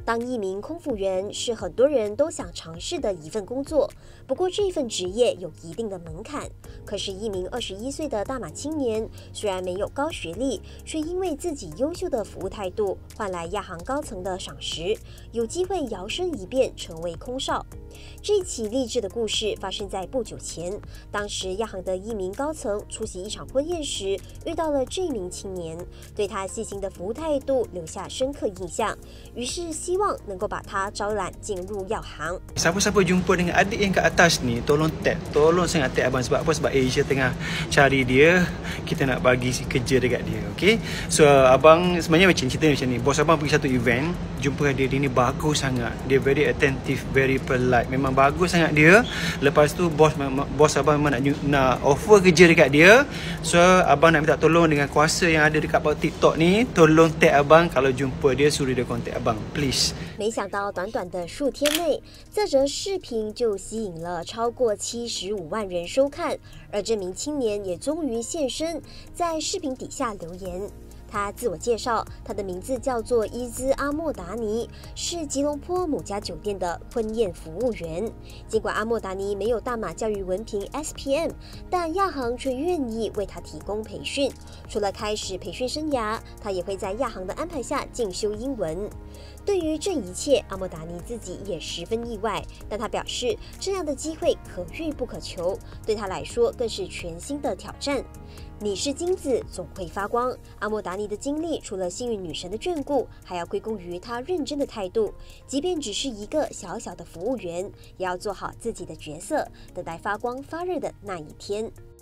当一名空服员是很多人都想尝试的一份工作，不过这份职业有一定的门槛。可是，一名21岁的大马青年，虽然没有高学历，却因为自己优秀的服务态度，换来亚航高层的赏识，有机会摇身一变成为空少。这起励志的故事发生在不久前，当时亚航的一名高层出席一场婚宴时，遇到了这名青年，对他细心的服务态度留下深刻印象，于是希望能够把他招揽进入亚航。 Siapa-siapa jumpa dengan adik yang kat atas ni, tolong sangat tag abang. Sebab apa? Sebab Asia tengah cari dia, kita nak bagi kerja dekat dia, okay? So abang sebenarnya cerita macam ni. Bos abang pergi satu event, jumpa dia ni bagus sangat. Dia very attentive, very polite. Memang bagus sangat dia. Lepas tu bos abang memang nak offer kerja dekat dia. So abang nak minta tolong dengan kuasa yang ada dekat TikTok ni, tolong tag abang kalau jumpa dia, suruh dia contact abang, please. 没想到短短的数天内，这则视频就吸引了超过75万人收看，而这名青年也终于现身，在视频底下留言。他自我介绍，他的名字叫做伊兹阿莫达尼，是吉隆坡某家酒店的婚宴服务员。尽管阿莫达尼没有大马教育文凭 SPM， 但亚航却愿意为他提供培训。除了开始培训生涯，他也会在亚航的安排下进修英文。对于这一切，阿莫达尼自己也十分意外，但他表示这样的机会可遇不可求，对他来说更是全新的挑战。你是金子，总会发光。阿莫达尼的经历，除了幸运女神的眷顾，还要归功于他认真的态度。即便只是一个小小的服务员，也要做好自己的角色，等待发光发热的那一天。